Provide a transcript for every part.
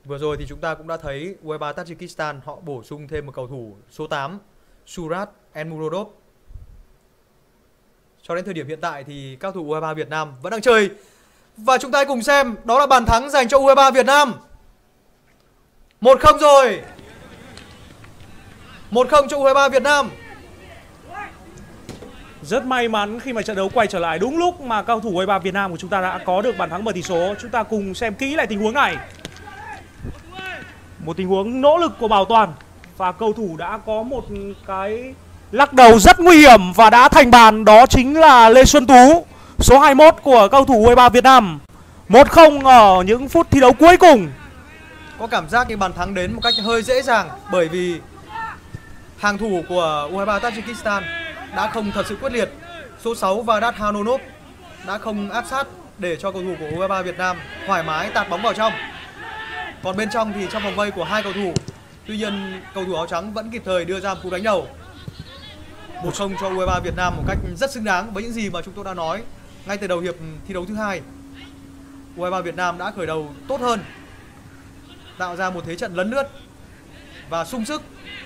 Vừa rồi thì chúng ta cũng đã thấy U23 Tajikistan họ bổ sung thêm một cầu thủ số 8 Surat Enmurodov. Cho đến thời điểm hiện tại thì các cầu thủ U23 Việt Nam vẫn đang chơi. Và chúng ta hãy cùng xem đó là bàn thắng dành cho U23 Việt Nam. 1-0 rồi. 1-0 cho U23 Việt Nam. Rất may mắn khi mà trận đấu quay trở lại đúng lúc mà cao thủ U23 Việt Nam của chúng ta đã có được bàn thắng mở tỷ số. Chúng ta cùng xem kỹ lại tình huống này. Một tình huống nỗ lực của Bảo Toàn và cầu thủ đã có một cái lắc đầu rất nguy hiểm và đã thành bàn, đó chính là Lê Xuân Tú, số 21 của cầu thủ U23 Việt Nam. 1-0 ở những phút thi đấu cuối cùng. Có cảm giác như bàn thắng đến một cách hơi dễ dàng bởi vì hàng thủ của U23 Tajikistan đã không thật sự quyết liệt. Số 6 Vadat Hanonov đã không áp sát để cho cầu thủ của U23 Việt Nam thoải mái tạt bóng vào trong. Còn bên trong thì trong vòng vây của hai cầu thủ, tuy nhiên cầu thủ áo trắng vẫn kịp thời đưa ra một cú đánh đầu. 1-0 cho U23 Việt Nam một cách rất xứng đáng với những gì mà chúng tôi đã nói ngay từ đầu hiệp thi đấu thứ hai. U23 Việt Nam đã khởi đầu tốt hơn, tạo ra một thế trận lấn lướt và sung sức.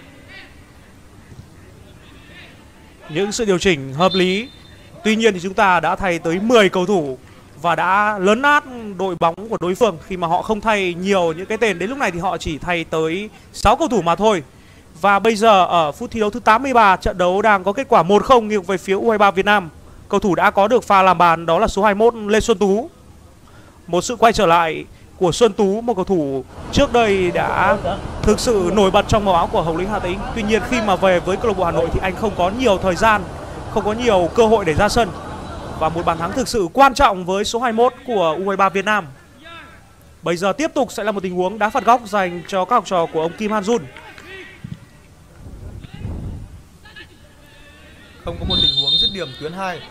Những sự điều chỉnh hợp lý. Tuy nhiên thì chúng ta đã thay tới 10 cầu thủ và đã lấn át đội bóng của đối phương khi mà họ không thay nhiều những cái tên. Đến lúc này thì họ chỉ thay tới 6 cầu thủ mà thôi. Và bây giờ ở phút thi đấu thứ 83, trận đấu đang có kết quả 1-0 nghiêng về phía U23 Việt Nam. Cầu thủ đã có được pha làm bàn đó là số 21 Lê Xuân Tú. Một sự quay trở lại của Xuân Tú, một cầu thủ trước đây đã thực sự nổi bật trong màu áo của Hồng Lĩnh Hà Tĩnh. Tuy nhiên khi mà về với câu lạc bộ Hà Nội thì anh không có nhiều thời gian, không có nhiều cơ hội để ra sân. Và một bàn thắng thực sự quan trọng với số 21 của U23 Việt Nam. Bây giờ tiếp tục sẽ là một tình huống đá phạt góc dành cho các học trò của ông Kim Han Jun. Không có một tình huống dứt điểm tuyến 2.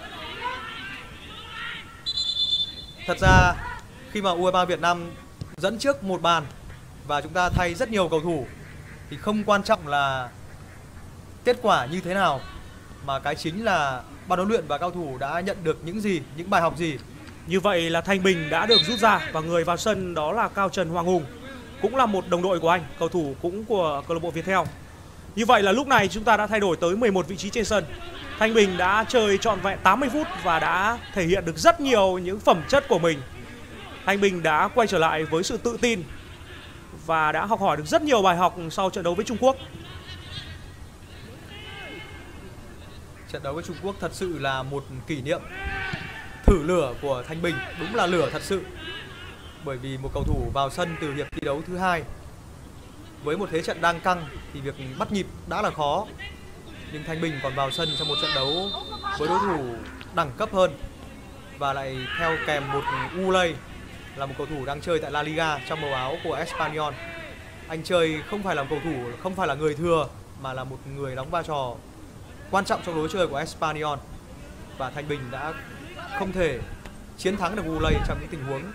Thật ra khi mà U23 Việt Nam dẫn trước một bàn và chúng ta thay rất nhiều cầu thủ thì không quan trọng là kết quả như thế nào, mà cái chính là ban huấn luyện và cao thủ đã nhận được những gì, những bài học gì. Như vậy là Thanh Bình đã được rút ra và người vào sân đó là Cao Trần Hoàng Hùng, cũng là một đồng đội của anh, cầu thủ cũng của câu lạc bộ Viettel. Như vậy là lúc này chúng ta đã thay đổi tới 11 vị trí trên sân. Thanh Bình đã chơi trọn vẹn 80 phút và đã thể hiện được rất nhiều những phẩm chất của mình. Thanh Bình đã quay trở lại với sự tự tin và đã học hỏi được rất nhiều bài học sau trận đấu với Trung Quốc. Trận đấu với Trung Quốc thật sự là một kỷ niệm thử lửa của Thanh Bình, đúng là lửa thật sự. Bởi vì một cầu thủ vào sân từ hiệp thi đấu thứ hai với một thế trận đang căng thì việc bắt nhịp đã là khó. Nhưng Thanh Bình còn vào sân trong một trận đấu với đối thủ đẳng cấp hơn và lại theo kèm một Ulay là một cầu thủ đang chơi tại La Liga trong màu áo của Espanyol. Anh chơi không phải là một cầu thủ, không phải là người thừa mà là một người đóng vai trò quan trọng trong lối chơi của Espanyol. Và Thanh Bình đã không thể chiến thắng được Ulay trong những tình huống.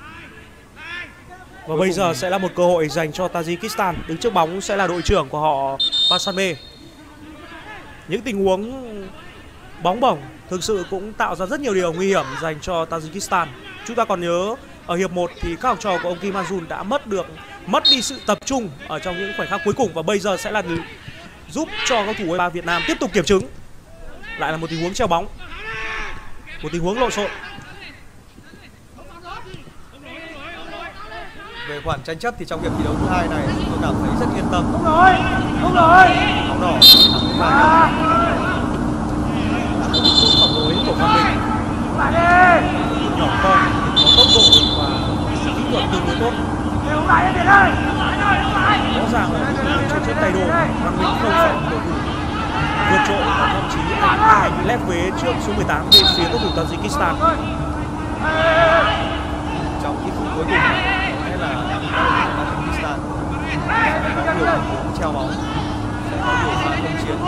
Và bây giờ sẽ là một cơ hội dành cho Tajikistan. Đứng trước bóng sẽ là đội trưởng của họ Pasanbe. Những tình huống bóng bổng thực sự cũng tạo ra rất nhiều điều nguy hiểm dành cho Tajikistan. Chúng ta còn nhớ ở hiệp 1 thì các học trò của ông Kim Han Jun đã mất đi sự tập trung ở trong những khoảnh khắc cuối cùng. Và bây giờ sẽ là giúp cho cầu thủ U23 Việt Nam tiếp tục kiểm chứng. Lại là một tình huống treo bóng, một tình huống lộn xộn. Về khoản tranh chấp thì trong hiệp thi đấu thứ hai này tôi cảm thấy rất yên tâm. Không rồi. Bóng đỏ và cú phản đối của Phan Bình. Nhỏ con, có tốc độ và kỹ thuật tương đối tốt. Rõ ràng là trên tay đồ Phan Bình không phải cầu thủ vượt trội và thậm chí anh lép vế trước số 18 bên phía cầu thủ Tajikistan. Trong ít phút cuối cùng sẽ là Tajikistan sẽ có nhiều tình huống treo bóng, sẽ có nhiều pha công chiến.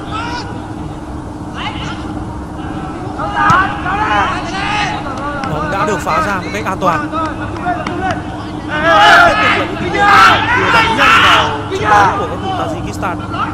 Bóng đã được phá ra một cách an toàn. Tiếp tục là những tình huống đưa bóng nhanh vào trận đấu của các cầu thủ Tajikistan.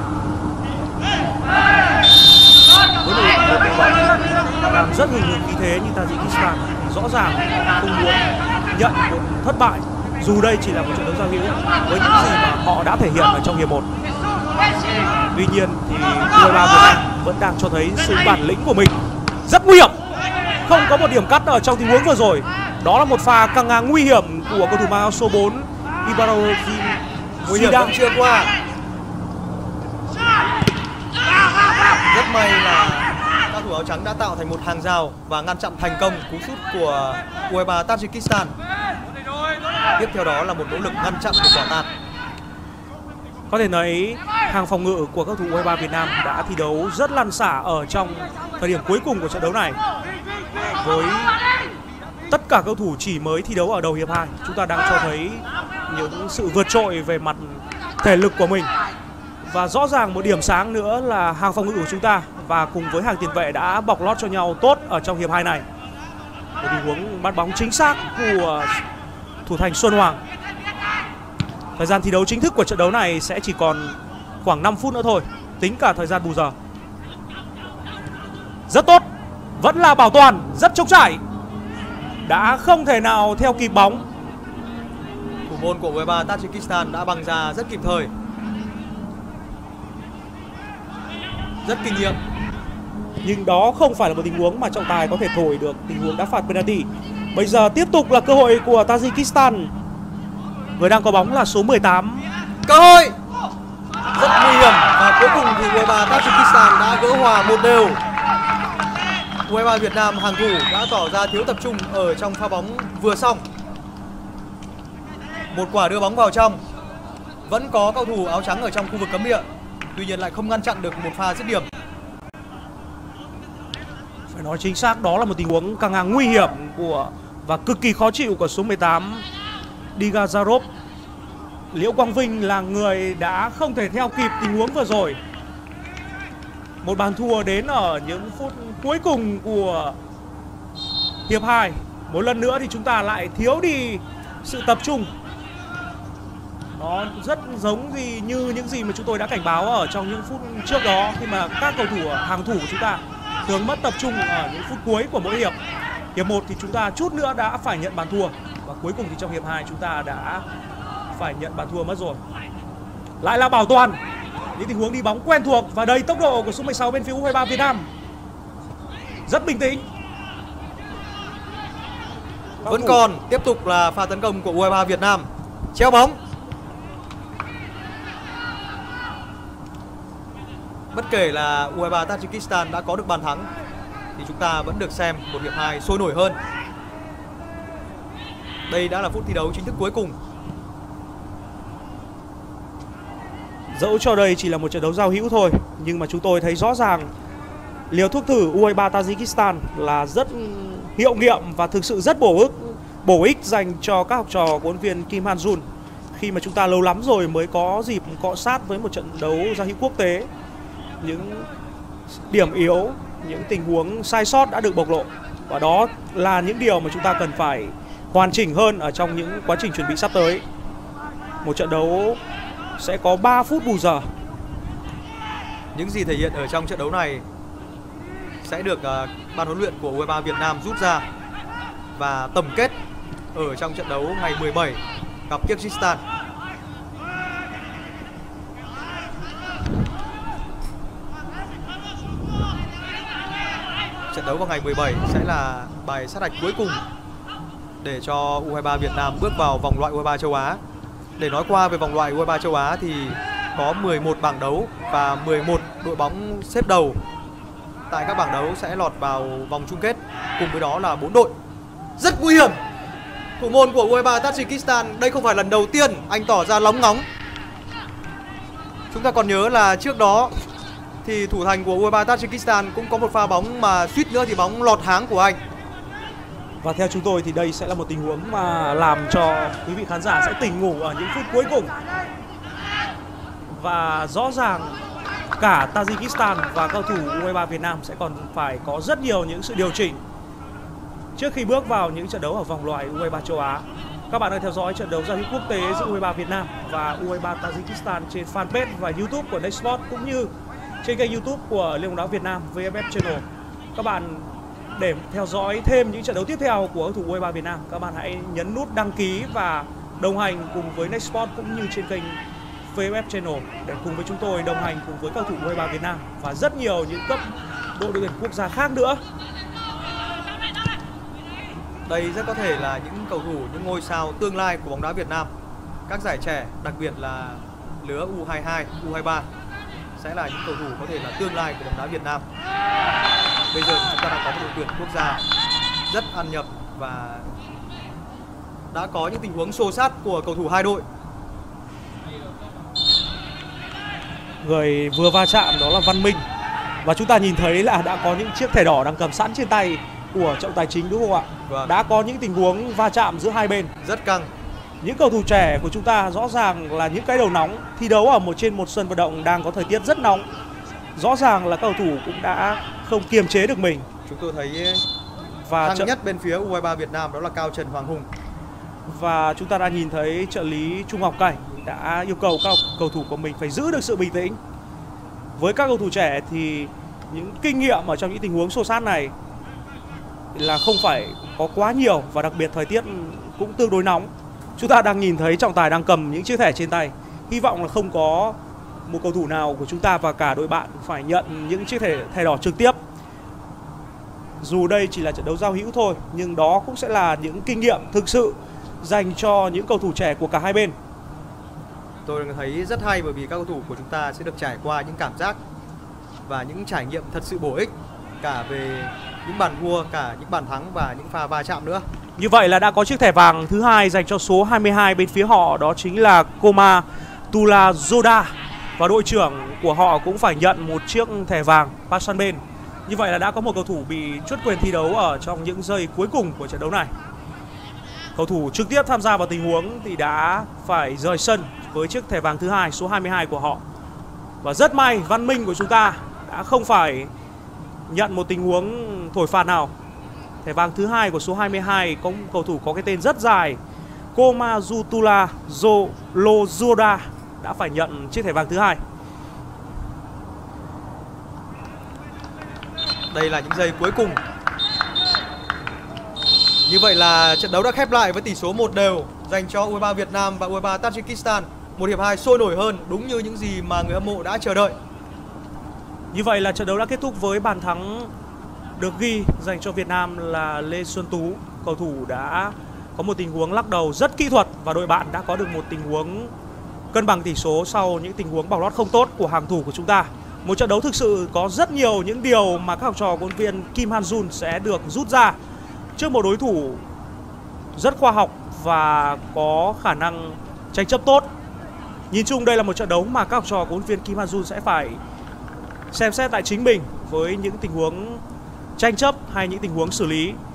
Với một đội bóng đang rất hùng hồn khí thế như Tajikistan, rõ ràng không muốn nhận một thất bại dù đây chỉ là một trận đấu giao hữu với những gì mà họ đã thể hiện ở trong hiệp 1. Tuy nhiên thì U23 Việt Nam vẫn đang cho thấy sự bản lĩnh của mình. Rất nguy hiểm, không có một điểm cắt ở trong tình huống vừa rồi. Đó là một pha căng ngang nguy hiểm của cầu thủ mang áo số 4 Ibrahimovic. Nguy hiểm vẫn chưa qua. Rất may là các thủ áo trắng đã tạo thành một hàng rào và ngăn chặn thành công cú sút của U23 Tajikistan. Tiếp theo đó là một nỗ lực ngăn chặn của quả tạt. Có thể nói hàng phòng ngự của các thủ U23 Việt Nam đã thi đấu rất lăn xả ở trong thời điểm cuối cùng của trận đấu này. Với tất cả cầu thủ chỉ mới thi đấu ở đầu hiệp 2, chúng ta đang cho thấy những sự vượt trội về mặt thể lực của mình. Và rõ ràng một điểm sáng nữa là hàng phòng ngự của chúng ta và cùng với hàng tiền vệ đã bọc lót cho nhau tốt ở trong hiệp 2 này. Một tình huống bắt bóng chính xác của thủ thành Xuân Hoàng. Thời gian thi đấu chính thức của trận đấu này sẽ chỉ còn khoảng 5 phút nữa thôi, tính cả thời gian bù giờ. Rất tốt, vẫn là bảo toàn, rất trống trải. Đã không thể nào theo kịp bóng. Thủ môn của U23 Tajikistan đã băng ra rất kịp thời. Rất kinh nghiệm. Nhưng đó không phải là một tình huống mà trọng tài có thể thổi được tình huống đá phạt penalty. Bây giờ tiếp tục là cơ hội của Tajikistan. Người đang có bóng là số 18. Cơ hội rất nguy hiểm và cuối cùng thì U23 Tajikistan đã gỡ hòa 1-1. U23 Việt Nam hàng thủ đã tỏ ra thiếu tập trung ở trong pha bóng vừa xong. Một quả đưa bóng vào trong. Vẫn có cầu thủ áo trắng ở trong khu vực cấm địa, tuy nhiên lại không ngăn chặn được một pha dứt điểm. Phải nói chính xác đó là một tình huống căng ngang nguy hiểm và cực kỳ khó chịu của số 18 Digazarov. Liễu Quang Vinh là người đã không thể theo kịp tình huống vừa rồi. Một bàn thua đến ở những phút cuối cùng của hiệp 2. Một lần nữa thì chúng ta lại thiếu đi sự tập trung. Nó rất giống như những gì mà chúng tôi đã cảnh báo ở trong những phút trước đó, khi mà các cầu thủ hàng thủ của chúng ta thường mất tập trung ở những phút cuối của mỗi hiệp. Hiệp 1 thì chúng ta chút nữa đã phải nhận bàn thua, và cuối cùng thì trong hiệp 2 chúng ta đã phải nhận bàn thua mất rồi. Lại là bảo toàn, những tình huống đi bóng quen thuộc và đầy tốc độ của số 16 bên phía U23 Việt Nam. Rất bình tĩnh. Vẫn còn tiếp tục là pha tấn công của U23 Việt Nam. Treo bóng. Bất kể là U23 Tajikistan đã có được bàn thắng thì chúng ta vẫn được xem một hiệp 2 sôi nổi hơn. Đây đã là phút thi đấu chính thức cuối cùng. Dẫu cho đây chỉ là một trận đấu giao hữu thôi, nhưng mà chúng tôi thấy rõ ràng liều thuốc thử U23 Tajikistan là rất hiệu nghiệm và thực sự rất bổ ích dành cho các học trò của huấn luyện viên Kim Han Jun, khi mà chúng ta lâu lắm rồi mới có dịp cọ sát với một trận đấu giao hữu quốc tế. Những điểm yếu, những tình huống sai sót đã được bộc lộ, và đó là những điều mà chúng ta cần phải hoàn chỉnh hơn ở trong những quá trình chuẩn bị sắp tới. Một trận đấu sẽ có 3 phút bù giờ. Những gì thể hiện ở trong trận đấu này sẽ được ban huấn luyện của U23 Việt Nam rút ra và tổng kết ở trong trận đấu ngày 17 gặp Kyrgyzstan. Trận đấu vào ngày 17 sẽ là bài sát hạch cuối cùng để cho U23 Việt Nam bước vào vòng loại U23 châu Á. Để nói qua về vòng loại U23 châu Á thì có 11 bảng đấu và 11 đội bóng xếp đầu tại các bảng đấu sẽ lọt vào vòng chung kết. Cùng với đó là 4 đội. Rất nguy hiểm. Thủ môn của U23 Tajikistan đây không phải lần đầu tiên anh tỏ ra lóng ngóng. Chúng ta còn nhớ là trước đó thì thủ thành của U23 Tajikistan cũng có một pha bóng mà suýt nữa thì bóng lọt háng của anh. Và theo chúng tôi thì đây sẽ là một tình huống mà làm cho quý vị khán giả sẽ tỉnh ngủ ở những phút cuối cùng. Và rõ ràng cả Tajikistan và cầu thủ U23 Việt Nam sẽ còn phải có rất nhiều những sự điều chỉnh trước khi bước vào những trận đấu ở vòng loại U23 châu Á. Các bạn đang theo dõi trận đấu giao hữu quốc tế giữa U23 Việt Nam và U23 Tajikistan trên fanpage và YouTube của Nextsport, cũng như trên kênh YouTube của Liên bóng đá Việt Nam VFF Channel. Các bạn để theo dõi thêm những trận đấu tiếp theo của cầu thủ U23 Việt Nam, các bạn hãy nhấn nút đăng ký và đồng hành cùng với Nextsport cũng như trên kênh VFF Channel để cùng với chúng tôi đồng hành cùng với cầu thủ U23 Việt Nam và rất nhiều những cấp đội tuyển quốc gia khác nữa. Đây rất có thể là những cầu thủ, những ngôi sao tương lai của bóng đá Việt Nam. Các giải trẻ, đặc biệt là lứa U22, U23 sẽ là những cầu thủ có thể là tương lai của bóng đá Việt Nam. Bây giờ chúng ta đang có một đội tuyển quốc gia rất ăn nhập và đã có những tình huống xô sát của cầu thủ hai đội. Người vừa va chạm đó là Văn Minh. Và chúng ta nhìn thấy là đã có những chiếc thẻ đỏ đang cầm sẵn trên tay của Trọng Tài Chính, đúng không ạ? Vâng. Đã có những tình huống va chạm giữa hai bên. Rất căng. Những cầu thủ trẻ của chúng ta rõ ràng là những cái đầu nóng, thi đấu ở trên một sân vận động đang có thời tiết rất nóng. Rõ ràng là cầu thủ cũng đã không kiềm chế được mình. Chúng tôi thấy Và căng nhất bên phía U23 Việt Nam đó là Cao Trần Hoàng Hùng. Và chúng ta đã nhìn thấy trợ lý Trung Ngọc Cảnh đã yêu cầu các cầu thủ của mình phải giữ được sự bình tĩnh. Với các cầu thủ trẻ thì những kinh nghiệm ở trong những tình huống xô xát này là không phải có quá nhiều, và đặc biệt thời tiết cũng tương đối nóng. Chúng ta đang nhìn thấy trọng tài đang cầm những chiếc thẻ trên tay. Hy vọng là không có một cầu thủ nào của chúng ta và cả đội bạn phải nhận những chiếc thẻ đỏ trực tiếp. Dù đây chỉ là trận đấu giao hữu thôi, nhưng đó cũng sẽ là những kinh nghiệm thực sự dành cho những cầu thủ trẻ của cả hai bên. Tôi thấy rất hay bởi vì các cầu thủ của chúng ta sẽ được trải qua những cảm giác và những trải nghiệm thật sự bổ ích, cả về những bàn thua, cả những bàn thắng và những pha va chạm nữa. Như vậy là đã có chiếc thẻ vàng thứ hai dành cho số 22 bên phía họ, đó chính là Koma Tula Zoda. Và đội trưởng của họ cũng phải nhận một chiếc thẻ vàng Pasanben. Như vậy là đã có một cầu thủ bị truất quyền thi đấu ở trong những giây cuối cùng của trận đấu này. Cầu thủ trực tiếp tham gia vào tình huống thì đã phải rời sân với chiếc thẻ vàng thứ hai, số 22 của họ. Và rất may Văn Minh của chúng ta đã không phải nhận một tình huống thổi phạt nào. Thẻ vàng thứ hai của số 22 có một cầu thủ có cái tên rất dài, Komazutula Lozoda, đã phải nhận chiếc thẻ vàng thứ hai. Đây là những giây cuối cùng. Như vậy là trận đấu đã khép lại với tỷ số 1-1 dành cho U23 Việt Nam và U23 Tajikistan. Một hiệp 2 sôi nổi hơn, đúng như những gì mà người hâm mộ đã chờ đợi. Như vậy là trận đấu đã kết thúc với bàn thắng được ghi dành cho Việt Nam là Lê Xuân Tú. Cầu thủ đã có một tình huống lắc đầu rất kỹ thuật và đội bạn đã có được một tình huống cân bằng tỷ số sau những tình huống bảo lót không tốt của hàng thủ của chúng ta. Một trận đấu thực sự có rất nhiều những điều mà các học trò của huấn luyện viên Kim Han-jun sẽ được rút ra trước một đối thủ rất khoa học và có khả năng tranh chấp tốt. Nhìn chung đây là một trận đấu mà các học trò của huấn luyện viên Kim Han-jun sẽ phải xem xét lại chính mình với những tình huống tranh chấp hay những tình huống xử lý.